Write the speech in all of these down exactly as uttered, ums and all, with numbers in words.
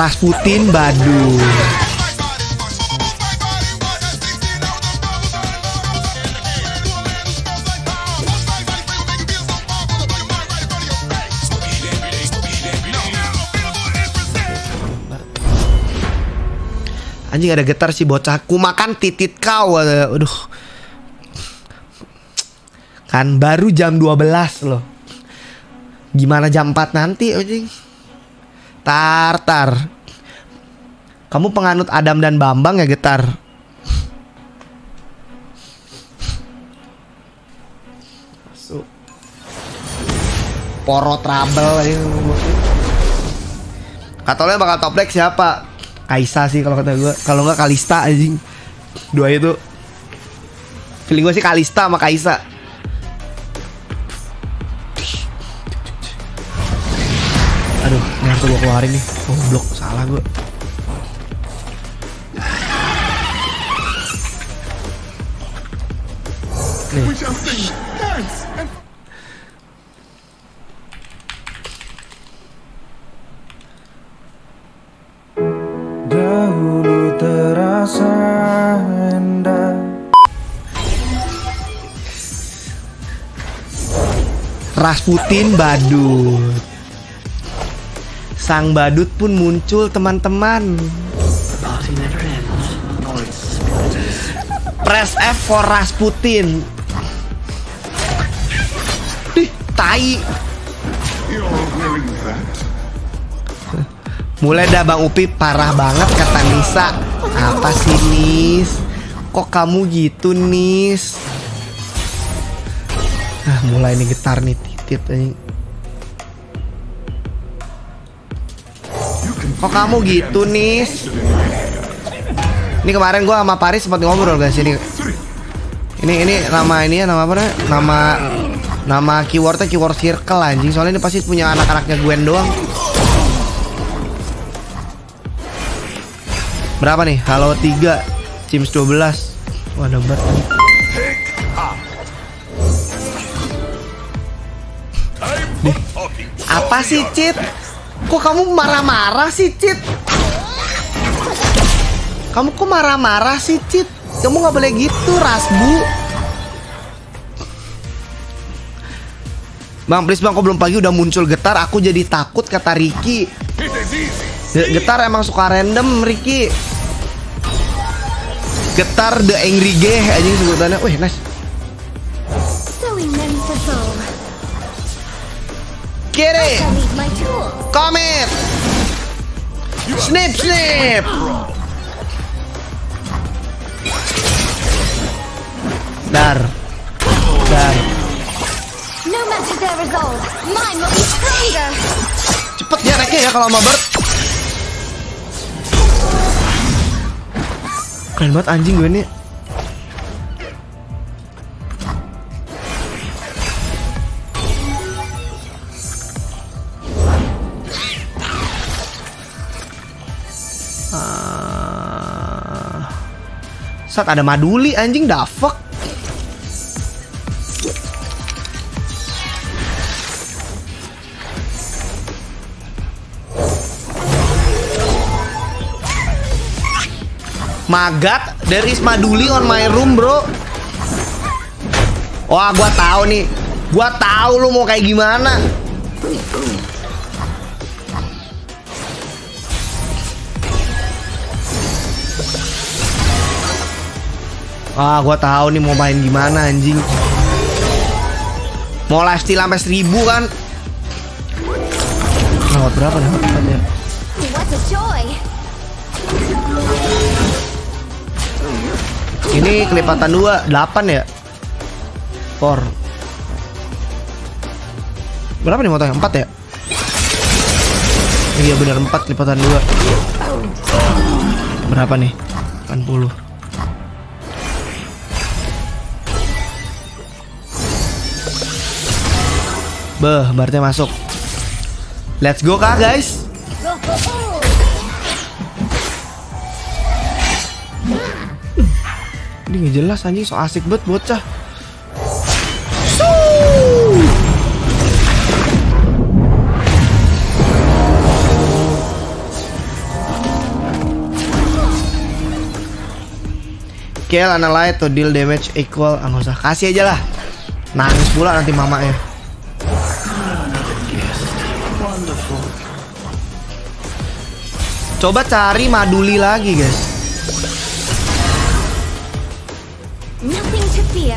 Rasputin Badut. Anjing ada getar si bocah. Ku makan titit kau. Aduh. Kan baru jam dua belas loh. Gimana jam empat nanti anjing? Tar tar. Kamu penganut Adam dan Bambang ya getar? Masuk. Poro trouble aja. Katanya bakal top deck siapa? Kaisa sih kalau kata gue. Kalau nggak Kalista anjing. Dua itu. Feeling gue sih Kalista sama Kaisa. Aduh, ini harus gue keluarin nih. Oh, blok, salah gue. Nih. Dahulu terasa indah. Rasputin Badut. Sang badut pun muncul teman-teman. Press F for Rasputin. Dih, tai. Mulai dah Bang Upi parah banget kata Nisa. Apa sih Nis? Kok kamu gitu Nis? Nah mulai nih getar nih titit nih. Kok kamu gitu Nis? Ini kemarin gue sama Paris sempat ngobrol guys ini. Ini ini nama ini ya nama apa namanya? Nama nama keywordnya keyword circle anjing. Soalnya ini pasti punya anak-anaknya Gwen doang. Berapa nih? Halo tiga Sims dua belas. Wah dapat nih. Nih. Apa sih Cit? Kok kamu marah-marah sih Cit? Kamu kok marah-marah sih Cit? Kamu gak boleh gitu Rasbu. Bang please bang, kok belum pagi udah muncul getar. Aku jadi takut kata Ricky. Getar emang suka random Ricky. Getar the angry gay anjing sebutannya. Wih nice. Kiri. Comet. Snip snip. Dar. Dar. Cepet ya reknya ya kalau sama Bert. Keren banget anjing gue nih. Uh, saat ada Maduli anjing da fuck. Magat, there is Maduli on my room, bro. Wah, gua tahu nih. Gua tahu lu mau kayak gimana. Ah, gua tahu nih mau main gimana anjing. Mau lifesteal sampai seribu kan? Lewat berapa nih? What a joy. Ini kelipatan dua, delapan ya? Four. Berapa nih motornya? Empat ya? Iya benar empat kelipatan dua. Berapa nih? delapan puluh. Beh, berarti masuk. Let's go kah guys? Ini gak jelas anjing, so asik banget bocah. Kill analyze to deal damage equal. Ah, nggak usah, kasih aja lah. Nangis pula nanti mamanya. Coba cari Maduli lagi guys. Nothing to fear.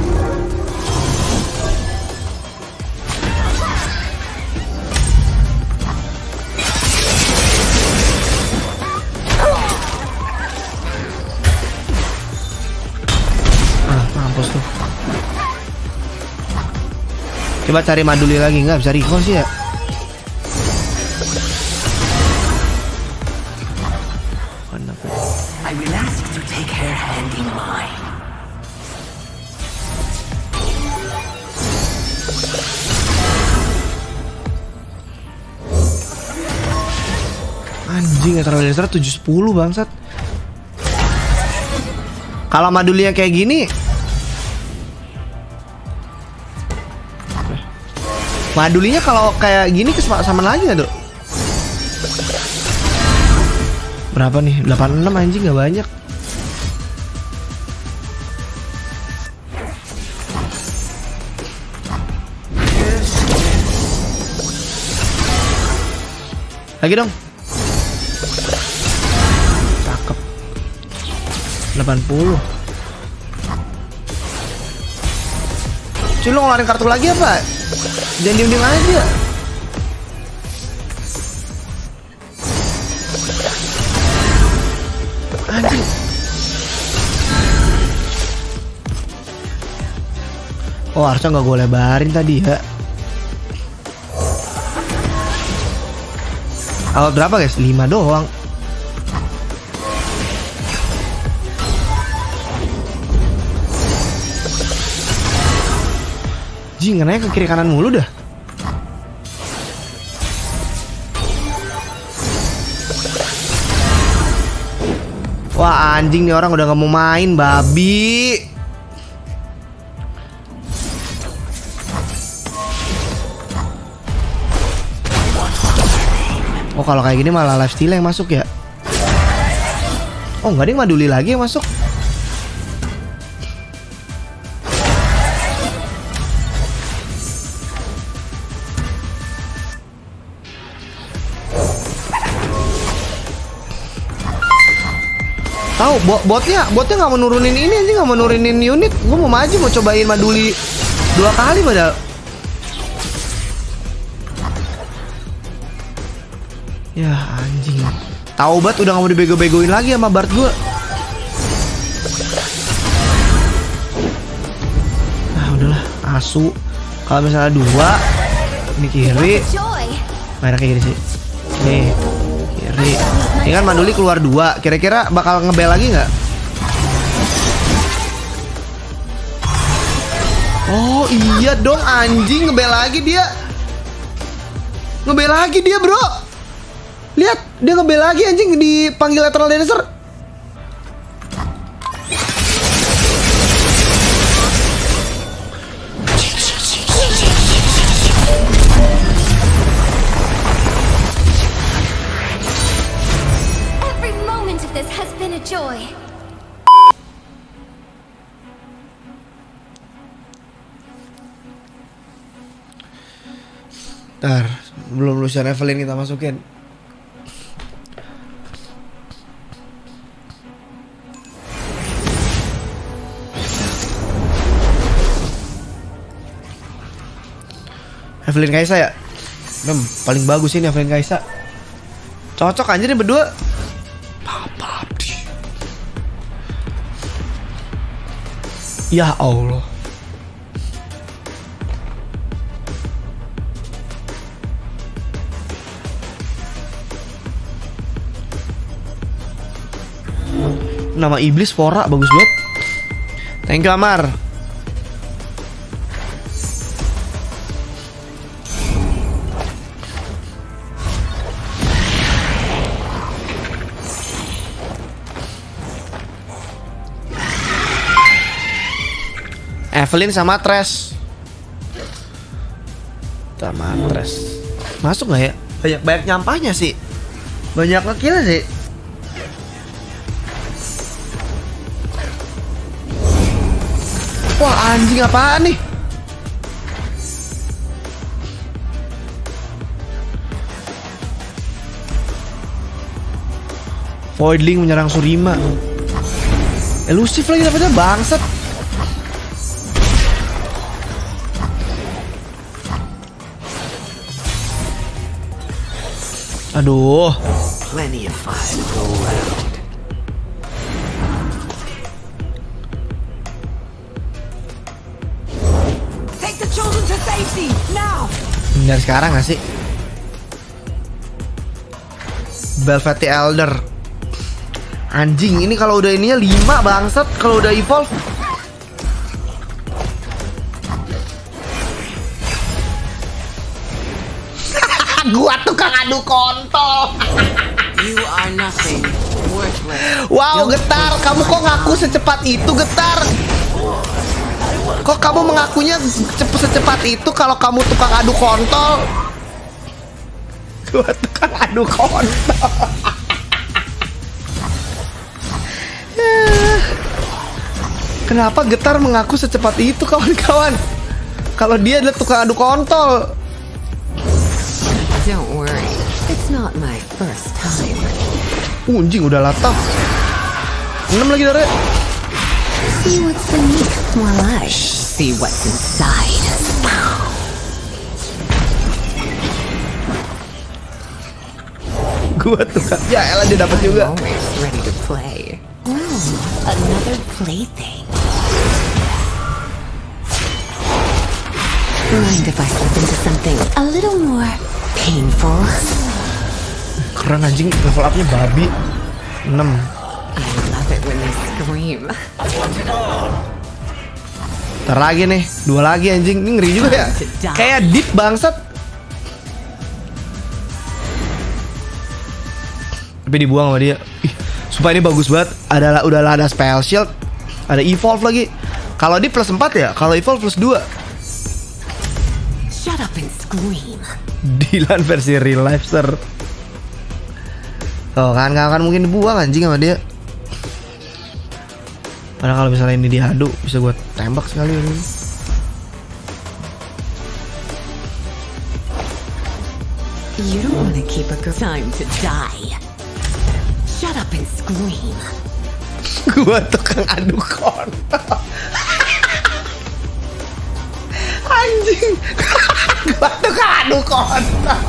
Ah, mampus tuh. Coba cari Maduli lagi, nggak bisa recall sih ya. I will ask to take her hand in mine. Anjing, Eternal Dancer tujuh sepuluh bangsat. Kalau Maduli yang kayak gini, Madulinya kalau kayak gini kesamaan lagi nggak tuh? Berapa nih? delapan puluh enam anjing, nggak banyak. Lagi dong. Cakep. delapan puluh. Cuy, lu ngeluarin kartu lagi apa? Jangan diem-diem aja. Anjing. Oh, harusnya nggak gue lebarin tadi ya. Awal berapa guys? lima doang. Jing, ngenanya ke kiri kanan mulu dah. Wah, anjing nih orang udah gak mau main, babi. Oh, kalau kayak gini malah lifesteal yang masuk ya. Oh, nggak ada yang Maduli lagi yang masuk. Tahu bot botnya botnya nggak mau nurunin ini aja, nggak mau nurunin unit. Gue mau maju, mau cobain Maduli dua kali padahal. Ya anjing. Taubat udah gak mau dibego-begoin lagi sama Bart gue. Nah udahlah, asu. Kalau misalnya dua, ini kiri. Merah kayak gini sih. Nih, kiri. Ini kan Maduli keluar dua. Kira-kira bakal ngebel lagi nggak? Oh iya dong, anjing, ngebel lagi dia. Ngebel lagi dia bro. Lihat, dia ngebel lagi anjing, dipanggil Eternal Dancer. Every moment of this has been a joy. Ntar, belum Lucian Evelyn kita masukin. Evelyn Kaisa ya? Hmm, paling bagus ini Evelyn Kaisa. Cocok aja nih berdua. Ya Allah. Nama iblis Fora bagus banget. Thank you Amar. Evelyn sama Tres. Sama Tres. Masuk nggak ya? Banyak banyak nyampahnya sih. Banyak ngekill sih. Wah anjing apaan nih? Voidling menyerang Shurima. Elusif lagi dapetnya bangsat. Aduh. Plenty of fire to go around. Take the children to safety now. Dari sekarang gak sih? Belvety Elder. Anjing, ini kalau udah ininya lima bangsat kalau udah evolve. Gua tukang adu kontol. You are nothing. Worthless. Wow, Getar, kamu kok ngaku secepat itu, Getar? Kok kamu mengakunya sece- secepat itu kalau kamu tukang adu kontol? Gua tukang adu kontol. Kenapa Getar mengaku secepat itu, kawan-kawan? Kalau dia adalah tukang adu kontol. Don't worry. It's not my first time. Uh, anjing udah latah. enam lagi Dare. See what's beneath while I see what's inside. Gua tukang. Ya elah dia dapat juga. I'm always ready to play. Well, another plaything. Mind if I slip into something a little more painful? Keren anjing, level up-nya babi. enam. I love it when they scream. Ntar lagi nih, dua lagi anjing. Ini ngeri juga ya. Kayak deep bangsat. Tapi dibuang sama dia. Ih, sumpah ini bagus banget. Ada udah ada spell shield, ada evolve lagi. Kalau di plus empat ya, kalau evolve plus dua. Shut up and scream. Dylan versi real life ser. Oh kan gak akan mungkin dibuang anjing sama dia. Padahal kalau misalnya ini diadu bisa gue tembak sekali ini. You don't want to keep a good time to die. Shut up and scream. Gue tukang adu kontol. Anjing. Gue tukang adu kontol.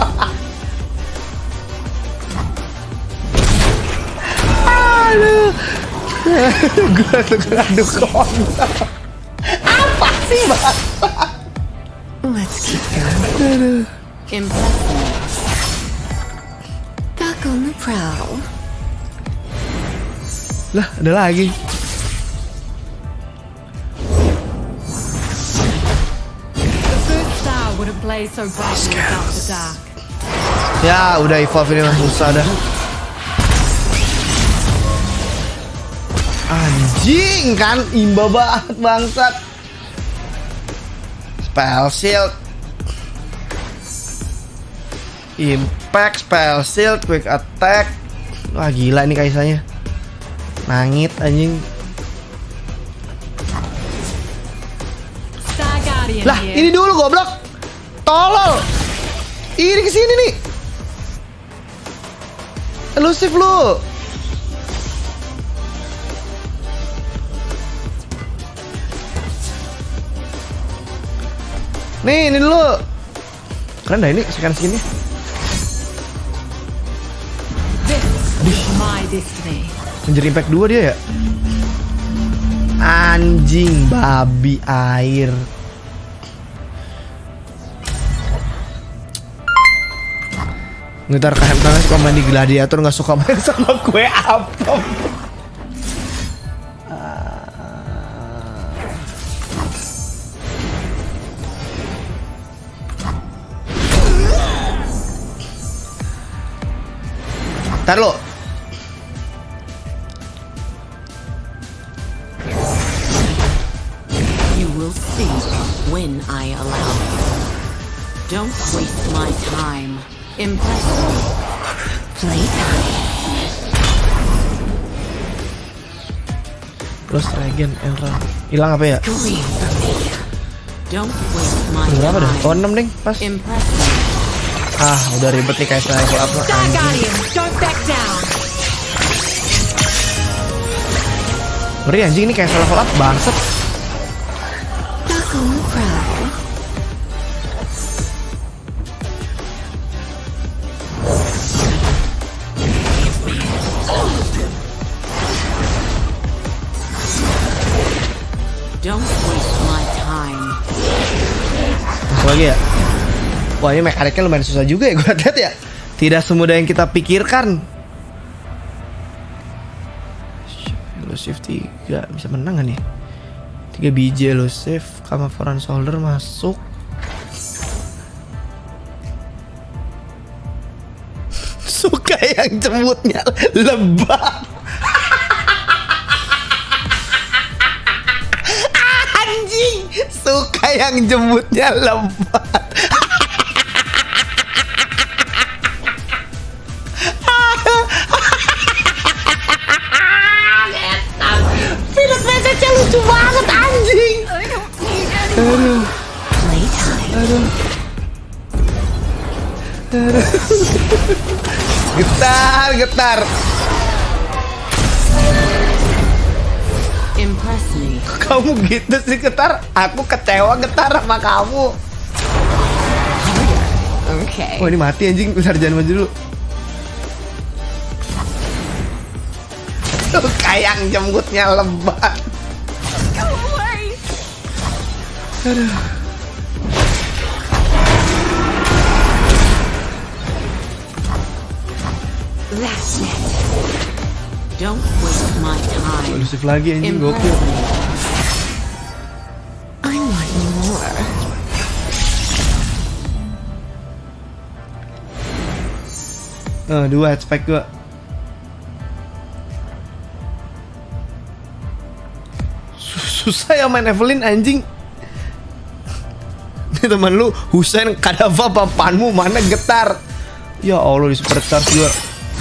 Aduh. Gue tukang adu kontol. Apa sih bang? Let's keep going. Impressive. Back on the prowl. Lah, ada lagi. Ya, udah evolve ini mah susah dah. Anjing kan, imba banget bangsat. Spell shield, impact, spell shield, quick attack. Wah gila nih kaisanya. Nangit anjing. Lah ini dulu goblok. Tolol. Ini kesini nih. Elusif lu. Nih ini dulu. Keren dah ini sekian skinnya. Ranger Impact dua dia ya. Anjing babi air. Ngetar K M tangan suka main di gladiator, nggak suka main sama gue apa? Ntar lo. You will see when I allow you. Don't waste my time. Impressive. Playtime. Terus Regen, Elra. Hilang apa ya? Scream for me. Don't waste my Berapa dah? time. Oh enam ding, pas. Impress me. Ah, udah ribet nih kayak saya level up. Star Guardian, don't back down. Ngeri anjing ini kayak level up bangsat. Don't cry. Don't waste my time. Masuk lagi ya. Wah ini mekaniknya lumayan susah juga ya gue lihat ya. Tidak semudah yang kita pikirkan. Elusive tiga bisa menang gak nih? tiga biji elusive, Kama Foreign Soldier masuk. Suka yang jembutnya lebat. Anjing, suka yang jembutnya lebat. Pilot message-nya lucu banget anjing. Aduh. Aduh. Aduh. Getar, getar. Impress me. Kamu gitu sih getar. Aku kecewa getar sama kamu. Okay. Oh ini mati anjing. Bentar jangan maju dulu. Tuh kayak jembutnya lebat. Aduh. That's it. Don't waste my time. Elusif lagi anjing Impress gokil. me. I want more. Oh, dua headspike gua. Susah ya main Evelyn anjing. Ini teman lu Husain Kadava papanmu mana getar. Ya Allah di superstar juga.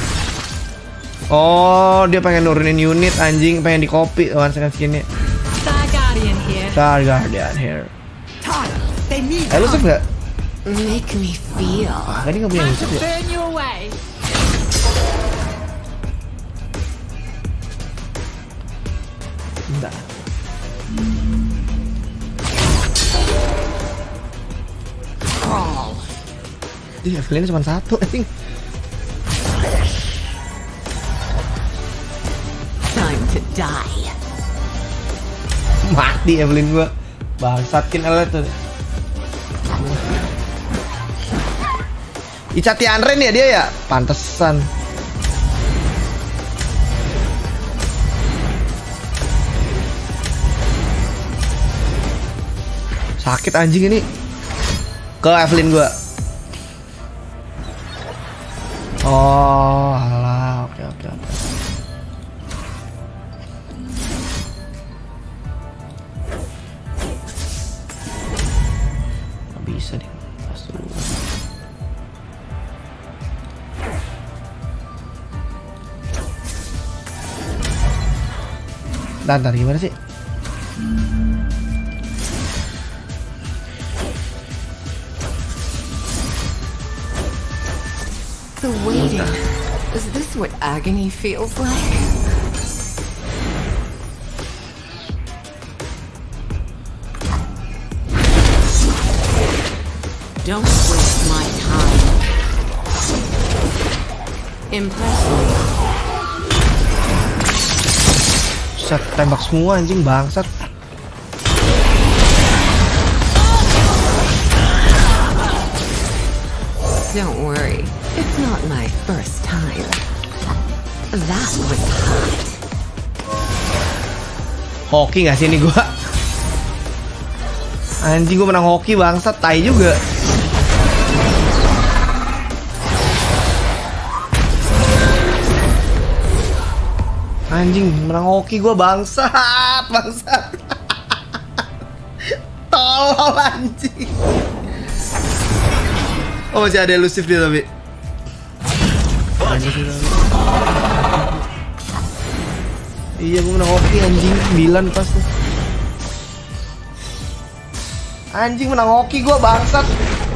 Oh dia pengen nurunin unit anjing, pengen di copy one second skinnya. Star Guardian here. Star Guardian here. Time. They need Eh lu sih nggak? Make me feel. Ah tadi nggak punya time musik to ya? burn you away. Enggak. Crawl. Ih Evelyn cuma satu anjing. Time to die. Mati Evelyn gua. Bangsatkin L tuh. Ica Tianren ya dia ya? Pantesan. Sakit anjing ini. Ke Evelyn gua. Oh, alah. Oke, oke, oke. Nggak bisa deh. Pas dulu. Ntar, ntar gimana sih? The waiting. Is this what agony feels like? Don't waste my time. Impress me. Set tembak semua anjing bangsat. Don't worry. It's not my first time. That was hot. Hoki gak sih ini gua? Anjing gua menang hoki bangsat, tai juga. Anjing menang hoki gua bangsat, bangsat. Tolol anjing. Oh masih ada elusif dia tapi. Iya gue menang hoki anjing sembilan pas tuh. Anjing menang hoki gue bangsat.